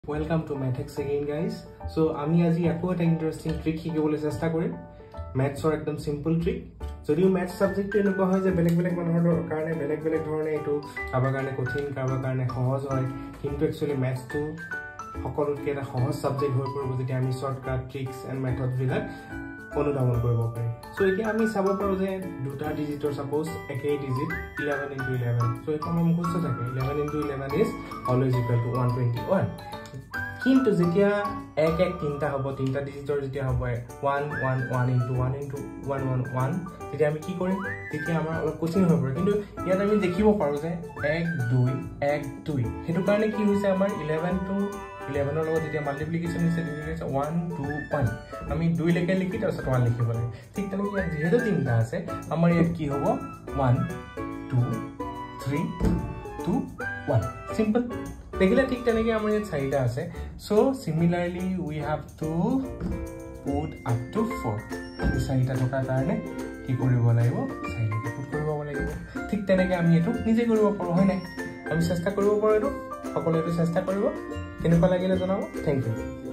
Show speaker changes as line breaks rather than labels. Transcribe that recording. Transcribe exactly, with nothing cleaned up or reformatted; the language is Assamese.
Welcome to Mathx again guys. So আমি আজি আকৌ এটা ইন্টারেস্টিং ট্রিক শিকিবলৈ চেষ্টা কৰিম ম্যাথছৰ একদম সিম্পল ট্রিক যদিও ম্যাথছ সাবজেক্টটো এনেকুৱা হয় যে বেলেগ বেলেগ মানুহৰ কাৰণে বেলেগ বেলেগ ধৰণে এটো কাৰোবাৰ কাৰণে কঠিন কাৰোবাৰ কাৰণে সহজ হয় কিন্তু একচুয়ালি ম্যাথছটো সকলোতকৈ এটা সহজ সাবজেক্ট হৈ পৰিব যেতিয়া আমি শৰ্টকাট ট্ৰিক্স এণ্ড মেথড বিলাক অনুধাৱন কৰিব পাৰিম সো এতিয়া আমি চাব পাৰো যে দুটা ডিজিটৰ সাপোজ একেই digit eleven into eleven so এটা আমাৰ মুখস্থ থাকে eleven into eleven is always equal to one twenty-one কিন্তু যেতিয়া এক এক তিনটা হ'ব তিনটা ডিজিটৰ যেতিয়া হ'ব one one one into one into one one one তেতিয়া আমি কি কৰিম তেতিয়া আমাৰ অলপ কঠিন হৈ পৰে কিন্তু ইয়াত আমি দেখিব পাৰো যে one two one two হেতু কাৰণে কি হৈছে আমাৰ eleven to eleven ৰ লগত যেতিয়া মাল্টিপ্লিকেশন হৈছে তেতিয়া one two one আমি two লেকে লিখি তাৰছত one লিখিব লাগে ঠিক তেনেকৈ ইয়াত যেহেতু তিনটা আছে আমাৰ ইয়াত কি হ'ব one two three two one simple দেখিলে ঠিক তেনেকৈ আমাৰ ইয়াত চাৰিটা আছে so similarly we have to put up to four এই চাৰিটা টকাৰ কাৰণে কি কৰিব লাগিব চাৰিটা পুট কৰিব লাগিব ঠিক তেনেকৈ আমি এটো নিজে কৰিব পাৰো হয় নাই আমি চেষ্টা কৰিব পাৰো এটো সকলোৱে চেষ্টা কৰিব কেনেকুৱা লাগিলে জনাব থ্যাংক ইউ